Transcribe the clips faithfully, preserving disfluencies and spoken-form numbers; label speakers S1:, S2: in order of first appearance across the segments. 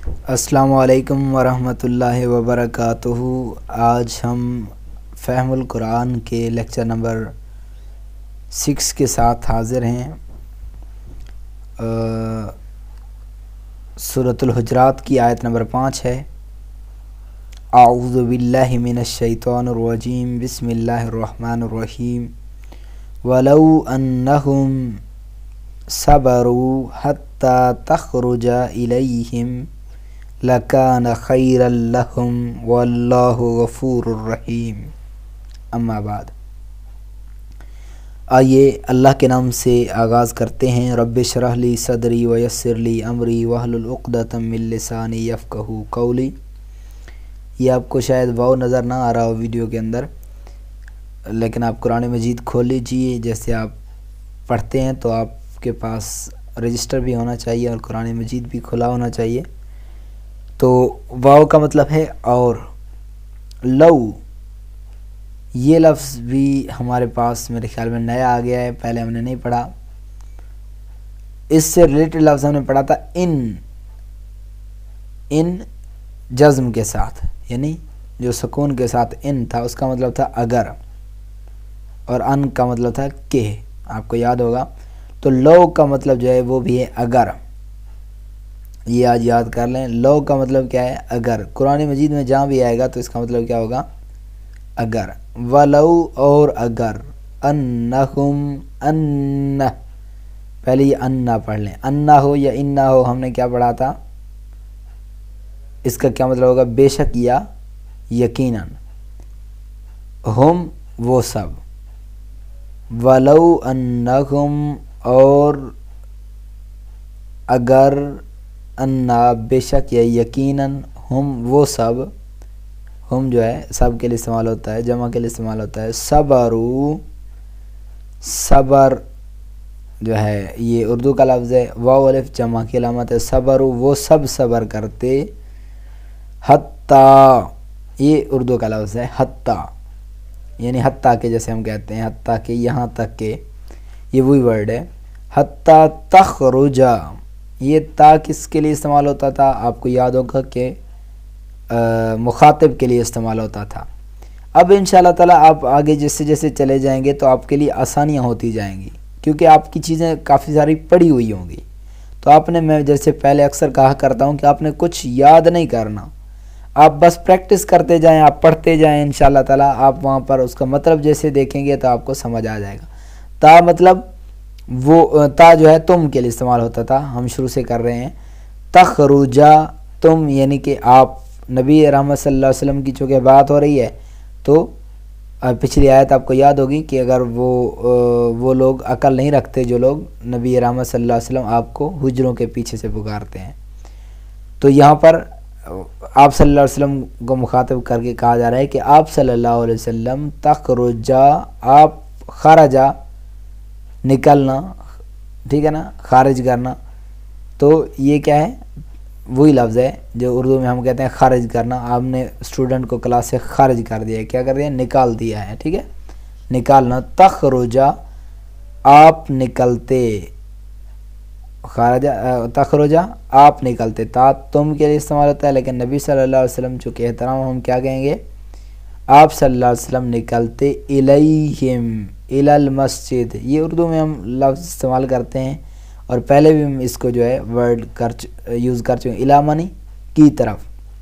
S1: السلام علیکم ورحمۃ اللہ وبرکاتہ۔ آج ہم فہم القرآن کے لیکچر نمبر سکس کے ساتھ حاضر ہیں۔ سورۃ الحجرات کی آیت نمبر پانچ ہے۔ اعوذ باللہ من الشیطان الرجیم، بسم اللہ الرحمن الرحیم۔ وَلَوْ أَنَّهُمْ صَبَرُوا حَتَّى تَخْرُجَ إِلَيْهِمْ لَكَانَ خَيْرًا لَهُمْ وَاللَّهُ غَفُورٌ رَحِيمٌ۔ اما بعد، آئیے اللہ کے نام سے آغاز کرتے ہیں۔ رب اشرح لی صدری ویسر لی امری واحلل عقدۃ من لسانی یفقہوا قولی۔ یہ آپ کو شاید واو نظر نہ آ رہا ہو ویڈیو کے اندر، لیکن آپ قرآن مجید کھول لیجئے۔ جیسے آپ پڑھتے ہیں تو آپ کے پاس رجسٹر بھی ہونا چاہیے اور قرآن مجید بھی کھلا ہونا چاہیے۔ تو واو کا مطلب ہے اور، لو یہ لفظ بھی ہمارے پاس میرے خیال میں نیا آ گیا ہے، پہلے ہم نے نہیں پڑھا۔ اس سے ریلیٹڈ لفظ ہم نے پڑھا تھا ان، ان جزم کے ساتھ، یعنی جو سکون کے ساتھ ان تھا اس کا مطلب تھا اگر، اور ان کا مطلب تھا کہ، آپ کو یاد ہوگا۔ تو لو کا مطلب جو ہے وہ بھی ہے اگر، یہ آج یاد کر لیں۔ لو کا مطلب کیا ہے؟ اگر۔ قرآن مجید میں جہاں بھی آئے گا تو اس کا مطلب کیا ہوگا؟ اگر۔ ولو اور اگر، انہم، ان، پہلے یہ انا پڑھ لیں، انا ہو یا انا ہو، ہم نے کیا پڑھا تھا؟ اس کا کیا مطلب ہوگا؟ بے شک یا یقیناً، ہم وہ سب، ولو انہم اور اگر، انا بے شک یا یقیناً، ہم وہ سب، ہم جو ہے سب کے لیے استعمال ہوتا ہے، جمع کے لیے استعمال ہوتا ہے۔ صبرو، صبر جو ہے یہ اردو کا لفظ ہے، واو الف جمع کی علامت ہے۔ صبرو وہ سب صبر کرتے، حتیٰ یہ اردو کا لفظ ہے، حتیٰ یعنی حتیٰ کہ، جیسے ہم کہتے ہیں حتیٰ کہ، یہاں تک کہ، یہ وہی ورڈ ہے۔ حتیٰ تخرج، یہ تا کس کے لیے استعمال ہوتا تھا؟ آپ کو یاد ہوگا کہ مخاطب کے لیے استعمال ہوتا تھا۔ اب انشاءاللہ تعالی آپ آگے جیسے جیسے چلے جائیں گے تو آپ کے لیے آسانیاں ہوتی جائیں گی، کیونکہ آپ کی چیزیں کافی ساری پڑھی ہوئی ہوں گی۔ تو آپ نے، میں جیسے پہلے اکثر کہا کرتا ہوں کہ آپ نے کچھ یاد نہیں کرنا، آپ بس پریکٹس کرتے جائیں، آپ پڑھتے جائیں، انشاءاللہ تعالی آپ وہاں پر اس کا مطلب جیسے دیکھیں گے تو آپ کو سمجھ آ جائے گا۔ تا مطلب وہ، تا جو ہے تم کے لیے استعمال ہوتا تھا، ہم شروع سے کر رہے ہیں۔ تخرجا، تم یعنی کہ آپ، نبی رحمت صلی اللہ علیہ وسلم کی چونکہ بات ہو رہی ہے تو پچھلی آیت آپ کو یاد ہوگی کہ اگر وہ وہ لوگ عقل نہیں رکھتے، جو لوگ نبی رحمت صلی اللہ علیہ وسلم آپ کو حجروں کے پیچھے سے پکارتے ہیں، تو یہاں پر آپ صلی اللہ علیہ وسلم کو مخاطب کر کے کہا جا رہا ہے کہ آپ صلی اللہ علیہ وسلم تخرجا، آپ خارجا نکلنا، ٹھیک ہے نا، خارج کرنا، تو یہ کیا ہے؟ وہی لفظ ہے جو اردو میں ہم کہتے ہیں خارج کرنا۔ آپ نے اسٹوڈنٹ کو کلاس سے خارج کر دیا ہے، کیا کر دیا؟ نکال دیا ہے، ٹھیک ہے، نکالنا۔ تخرجا، آپ نکلتے، خارجہ، تخرجا آپ نکلتے، تا تم کے لیے استعمال ہوتا ہے، لیکن نبی صلی اللہ علیہ وسلم چونکہ احترام ہم کیا کہیں گے؟ آپ صلی اللہ علیہ وسلم نکلتے، الیہم، الی المسجد، یہ اردو میں ہم لفظ استعمال کرتے ہیں اور پہلے بھی ہم اس کو جو ہے ورڈ کر یوز کر چکے ہیں، الی منی کی طرف،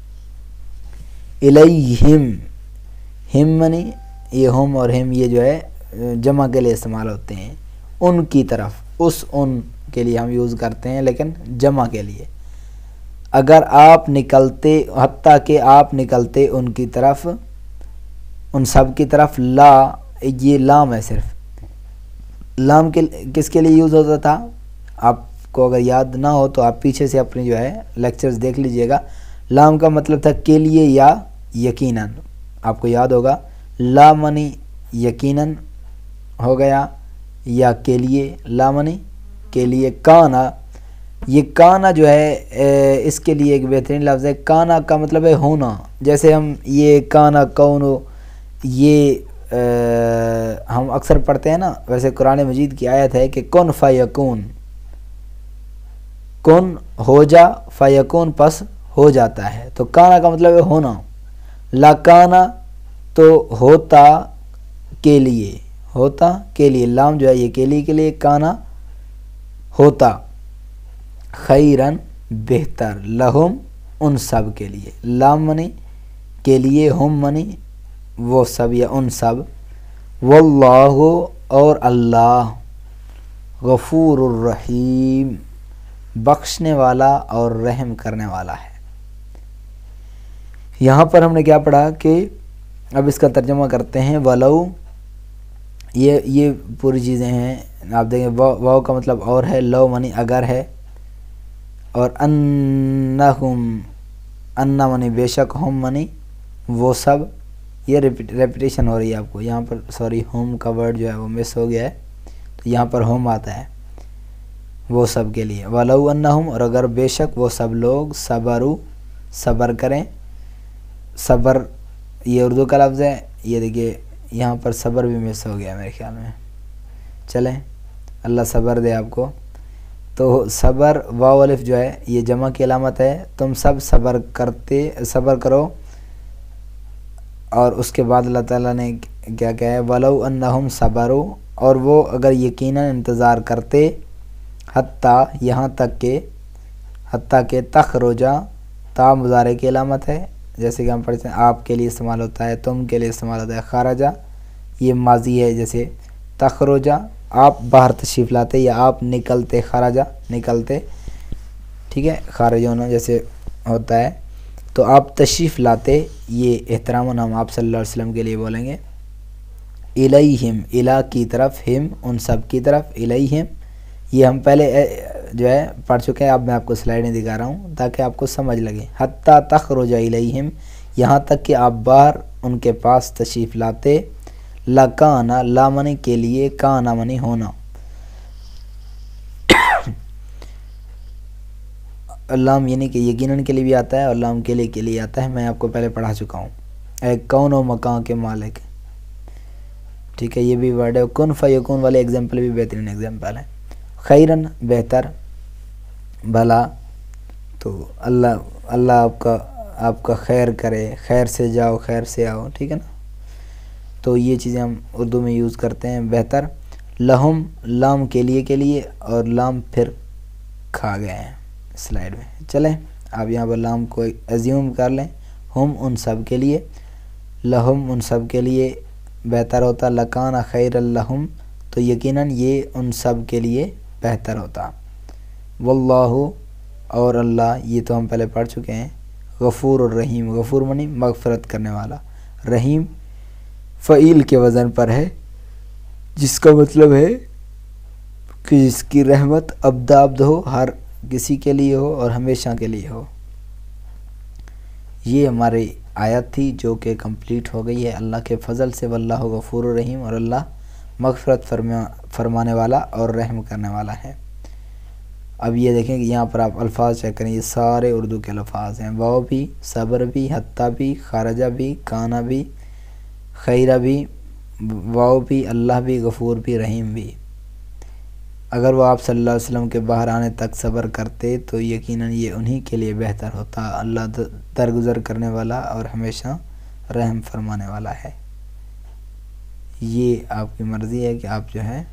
S1: الیہم، ہم منی یہ ہم اور ہم یہ جو ہے جمع کے لیے استعمال ہوتے ہیں، ان کی طرف، اس ان کے لیے ہم یوز کرتے ہیں لیکن جمع کے لیے۔ اگر آپ نکلتے، حتیٰ کہ آپ نکلتے ان کی طرف، ان سب کی طرف، لا یہ لام ہے صرف، لام کے کس کے لیے یوز ہوتا تھا؟ آپ کو اگر یاد نہ ہو تو آپ پیچھے سے اپنی جو ہے لیکچرز دیکھ لیجئے گا۔ لام کا مطلب تھا کے لیے یا یقیناً، آپ کو یاد ہوگا، لا منی یقیناً ہو گیا، یا کے لیے، لا منی کے لیے۔ کانا، یہ کانا جو ہے اس کے لیے ایک بہترین لفظ ہے۔ کانا کا مطلب ہے ہونا، جیسے ہم یہ کانا کونو، یہ ہم اکثر پڑھتے ہیں نا، ویسے قرآن مجید کی آیت ہے کہ کن فیکون، کن ہو جا، فیکون پس ہو جاتا ہے، تو کانا کا مطلب ہے ہونا، لکانا تو ہوتا کے لیے، ہوتا کے لیے، لام جو ہے یہ کے لیے کے لیے، کانا ہوتا، خیرن بہتر، لہم ان سب کے لیے، لام منی کے لیے، ہم منی وہ سب یا ان سب، واللہ اور اللہ، غفور الرحیم بخشنے والا اور رحم کرنے والا ہے۔ یہاں پر ہم نے کیا پڑھا کہ اب اس کا ترجمہ کرتے ہیں، ولو، یہ یہ پوری چیزیں ہیں، آپ دیکھیں واو کا مطلب اور ہے، لو منی اگر ہے، اور انہم، انا منی بے شک، ہم منی وہ سب، یہ ریپیٹیشن ہو رہی ہے آپ کو یہاں پر، سوری ہوم کا ورڈ جو ہے وہ مس ہو گیا ہے، تو یہاں پر ہوم آتا ہے وہ سب کے لیے، ولو انہم، اور اگر بے شک وہ سب لوگ، صبروا صبر کریں، صبر یہ اردو کا لفظ ہے، یہ دیکھیے یہاں پر صبر بھی مس ہو گیا میرے خیال میں، چلیں اللہ صبر دے آپ کو، تو صبر واو الف جو ہے یہ جمع کی علامت ہے، تم سب صبر کرتے صبر کرو، اور اس کے بعد اللہ تعالیٰ نے کیا کہا ہے، ولو انہم صبروا، اور وہ اگر یقیناً انتظار کرتے، حتیٰ یہاں تک کہ، حتیٰ کہ تخرجا، تا مضارع کی علامت ہے، جیسے کہ ہم پڑھتے ہیں آپ کے لیے استعمال ہوتا ہے، تم کے لیے استعمال ہوتا ہے، خارجہ یہ ماضی ہے، جیسے تخرجا آپ باہر تشریف لاتے یا آپ نکلتے، خارجہ نکلتے، ٹھیک ہے، خارج ہونا جیسے ہوتا ہے، تو آپ تشریف لاتے، یہ احترام ہم آپ صلی اللہ علیہ وسلم کے لیے بولیں گے، الیہم، الا کی طرف، ہم ان سب کی طرف، الیہم یہ ہم پہلے جو ہے پڑھ چکے ہیں، اب میں آپ کو سلائڈیں دکھا رہا ہوں تاکہ آپ کو سمجھ لگے، حتیٰ تخرج الیہم یہاں تک کہ آپ باہر ان کے پاس تشریف لاتے، لکانا لامنی کے لیے، کانا منی ہونا، لام یعنی کہ یقیناً کے لیے بھی آتا ہے اور لام کے لیے کے لیے آتا ہے، میں آپ کو پہلے پڑھا چکا ہوں، اے کون و مکان کے مالک، ٹھیک ہے، یہ بھی ورڈ ہے، کن فیکون والے ایگزامپل بھی بہترین ایگزامپل ہے، خیرن بہتر، بھلا، تو اللہ اللہ آپ کا آپ کا خیر کرے، خیر سے جاؤ خیر سے آؤ، ٹھیک ہے نا، تو یہ چیزیں ہم اردو میں یوز کرتے ہیں، بہتر، لہم لام کے لیے کے لیے، اور لام پھر کھا گئے ہیں سلائیڈ میں، چلیں آپ یہاں پر لام کو ایزیوم کر لیں، ہم ان سب کے لیے، لہم ان سب کے لیے بہتر ہوتا، لکان خیر اللہم تو یقیناً یہ ان سب کے لیے بہتر ہوتا، واللہ اور اللہ یہ تو ہم پہلے پڑھ چکے ہیں، غفور الرحیم، غفور منی مغفرت کرنے والا، رحیم فعیل کے وزن پر ہے، جس کا مطلب ہے کہ جس کی رحمت ابدابد ہو، ہر کسی کے لیے ہو اور ہمیشہ کے لیے ہو۔ یہ ہماری آیت تھی جو کہ کمپلیٹ ہو گئی ہے اللہ کے فضل سے، واللہ غفور الرحیم، اور اللہ مغفرت فرما فرمانے والا اور رحم کرنے والا ہے۔ اب یہ دیکھیں کہ یہاں پر آپ الفاظ چیک کریں، یہ سارے اردو کے الفاظ ہیں، واو بھی، صبر بھی، حتیٰ بھی، خارجہ بھی، کانا بھی، خیرہ بھی، واو بھی، اللہ بھی، غفور بھی، رحیم بھی۔ اگر وہ آپ صلی اللہ علیہ وسلم کے باہر آنے تک صبر کرتے تو یقیناً یہ انہی کے لیے بہتر ہوتا، اللہ درگزر کرنے والا اور ہمیشہ رحم فرمانے والا ہے۔ یہ آپ کی مرضی ہے کہ آپ جو ہے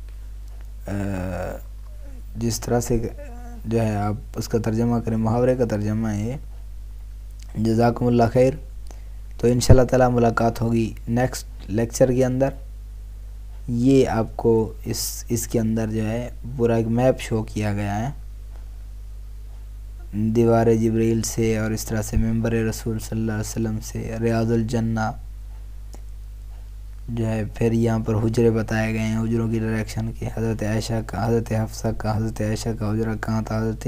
S1: جس طرح سے جو ہے آپ اس کا ترجمہ کریں، محاورے کا ترجمہ ہے جزاکم اللہ خیر۔ تو انشاءاللہ تعالی ملاقات ہوگی نیکسٹ لیکچر کے اندر۔ یہ آپ کو اس اس کے اندر جو ہے پورا ایک میپ شو کیا گیا ہے، دیوار جبریل سے اور اس طرح سے منبر رسول صلی اللہ علیہ وسلم سے، ریاض الجنہ جو ہے، پھر یہاں پر حجرے بتائے گئے ہیں، حجروں کی ڈائریکشن کی، حضرت عائشہ کا، حضرت حفصہ کا، حضرت عائشہ کا حجرہ کہاں تھا، حضرت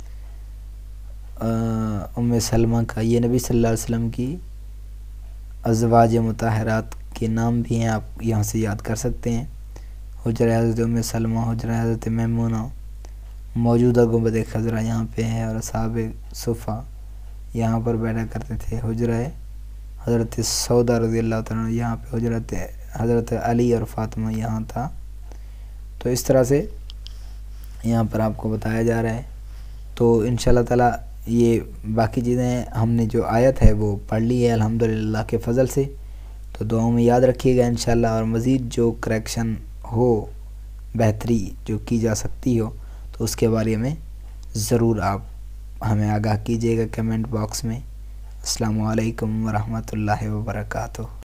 S1: ام سلمہ کا، یہ نبی صلی اللہ علیہ وسلم کی ازواج مطہرات کے نام بھی ہیں، آپ یہاں سے یاد کر سکتے ہیں، حجرہ حضرت ام سلمہ، حجرہ حضرت میمونہ، موجودہ گنبد خضرا یہاں پہ ہے، اور اصحاب صفہ یہاں پر بیٹھا کرتے تھے، حجرہ حضرت سودا رضی اللہ تعالیٰ یہاں پہ، حجرت حضرت علی اور فاطمہ یہاں تھا۔ تو اس طرح سے یہاں پر آپ کو بتایا جا رہا ہے، تو انشاءاللہ تعالی یہ باقی چیزیں ہم نے جو آیت ہے وہ پڑھ لی ہے الحمدللہ کے فضل سے، تو دعاؤں میں یاد رکھیے گا انشاءاللہ، اور مزید جو کریکشن ہو، بہتری جو کی جا سکتی ہو، تو اس کے بارے میں ضرور آپ ہمیں آگاہ کیجیے گا کمنٹ باکس میں۔ السلام علیکم ورحمۃ اللہ وبرکاتہ۔